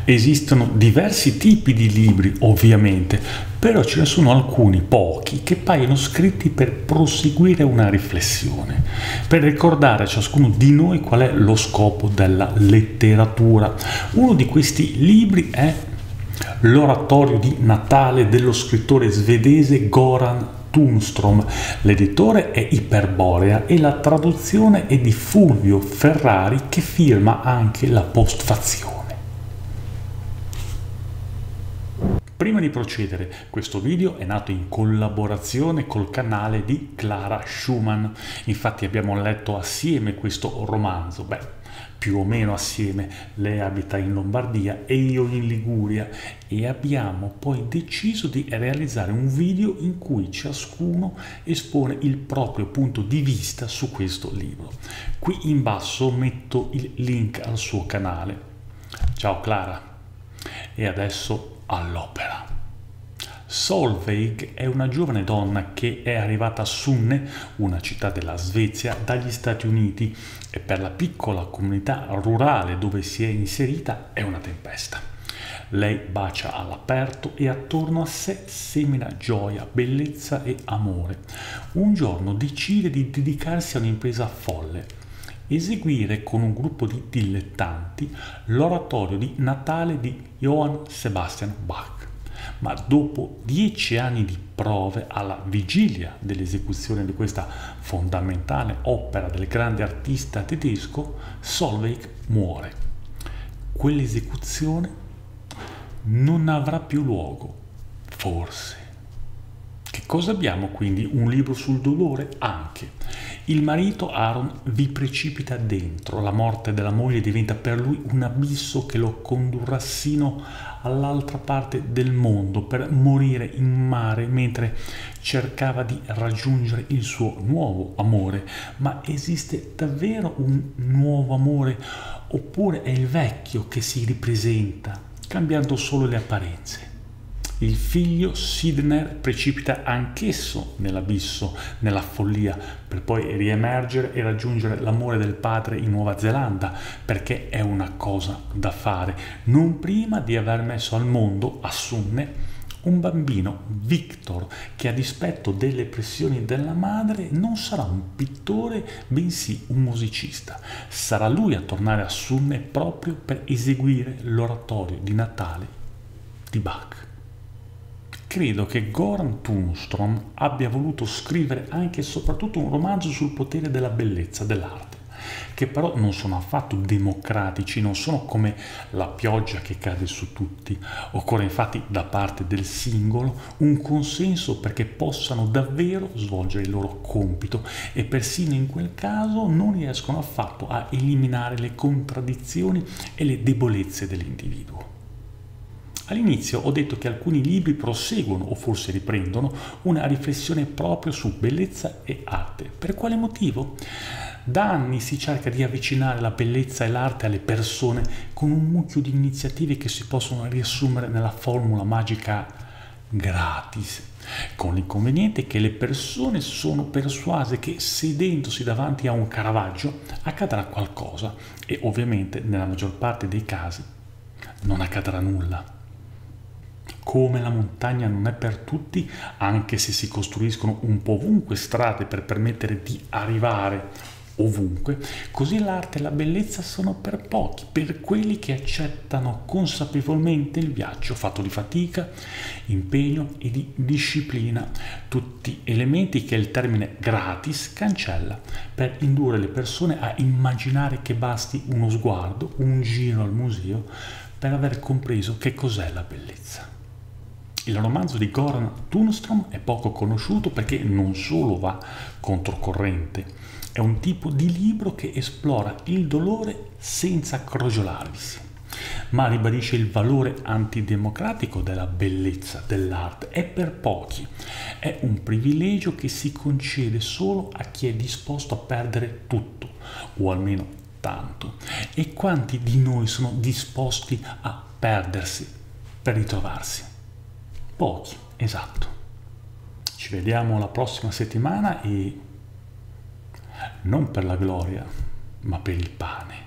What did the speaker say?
Esistono diversi tipi di libri, ovviamente, però ce ne sono alcuni, pochi, che paiono scritti per proseguire una riflessione, per ricordare a ciascuno di noi qual è lo scopo della letteratura. Uno di questi libri è L'oratorio di Natale dello scrittore svedese Göran Tunstrom. L'editore è Iperborea e la traduzione è di Fulvio Ferrari, che firma anche la postfazione. Prima di procedere, questo video è nato in collaborazione col canale di Clara Schumann. Infatti abbiamo letto assieme questo romanzo, più o meno assieme. Lei abita in Lombardia e io in Liguria, e abbiamo poi deciso di realizzare un video in cui ciascuno espone il proprio punto di vista su questo libro. Qui in basso metto il link al suo canale. Ciao Clara, e adesso all'opera. Solveig è una giovane donna che è arrivata a Sunne, una città della Svezia, dagli Stati Uniti, e per la piccola comunità rurale dove si è inserita è una tempesta. Lei bacia all'aperto e attorno a sé semina gioia, bellezza e amore. Un giorno decide di dedicarsi a un'impresa folle: eseguire con un gruppo di dilettanti l'oratorio di Natale di Johann Sebastian Bach. Ma dopo 10 anni di prove, alla vigilia dell'esecuzione di questa fondamentale opera del grande artista tedesco, Solveig muore. Quell'esecuzione non avrà più luogo, forse. Che cosa abbiamo quindi? Un libro sul dolore? Anche. Il marito Aaron vi precipita dentro, la morte della moglie diventa per lui un abisso che lo condurrà sino all'altra parte del mondo per morire in mare mentre cercava di raggiungere il suo nuovo amore. Ma esiste davvero un nuovo amore, oppure è il vecchio che si ripresenta, cambiando solo le apparenze? Il figlio Sydney precipita anch'esso nell'abisso, nella follia, per poi riemergere e raggiungere l'amore del padre in Nuova Zelanda, perché è una cosa da fare, non prima di aver messo al mondo, a Sunne, un bambino, Victor, che a dispetto delle pressioni della madre non sarà un pittore, bensì un musicista. Sarà lui a tornare a Sunne proprio per eseguire l'oratorio di Natale di Bach. Credo che Göran Tunstrom abbia voluto scrivere anche e soprattutto un romanzo sul potere della bellezza, dell'arte, che però non sono affatto democratici, non sono come la pioggia che cade su tutti. Occorre infatti da parte del singolo un consenso perché possano davvero svolgere il loro compito, e persino in quel caso non riescono affatto a eliminare le contraddizioni e le debolezze dell'individuo. All'inizio ho detto che alcuni libri proseguono, o forse riprendono, una riflessione proprio su bellezza e arte. Per quale motivo? Da anni si cerca di avvicinare la bellezza e l'arte alle persone con un mucchio di iniziative che si possono riassumere nella formula magica gratis, con l'inconveniente che le persone sono persuase che sedendosi davanti a un Caravaggio accadrà qualcosa, e ovviamente nella maggior parte dei casi non accadrà nulla. Come la montagna non è per tutti, anche se si costruiscono un po' ovunque strade per permettere di arrivare ovunque, così l'arte e la bellezza sono per pochi, per quelli che accettano consapevolmente il viaggio fatto di fatica, impegno e di disciplina, tutti elementi che il termine gratis cancella, per indurre le persone a immaginare che basti uno sguardo, un giro al museo, per aver compreso che cos'è la bellezza. Il romanzo di Göran Tunstrom è poco conosciuto perché non solo va controcorrente, è un tipo di libro che esplora il dolore senza crogiolarvisi, ma ribadisce il valore antidemocratico della bellezza, dell'arte. È per pochi, è un privilegio che si concede solo a chi è disposto a perdere tutto, o almeno tanto. E quanti di noi sono disposti a perdersi per ritrovarsi? Pochi, esatto. Ci vediamo la prossima settimana, e non per la gloria, ma per il pane.